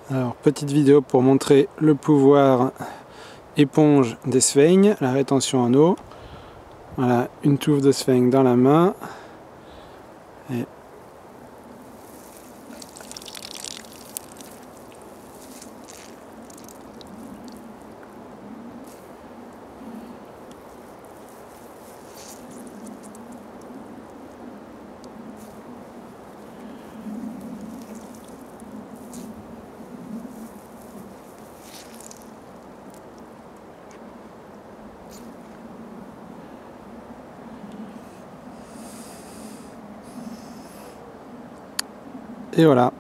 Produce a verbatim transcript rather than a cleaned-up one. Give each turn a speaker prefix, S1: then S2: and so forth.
S1: Alors, petite vidéo pour montrer le pouvoir éponge des Svein, la rétention en eau. Voilà, une touffe de Svein dans la main. Et Et voilà.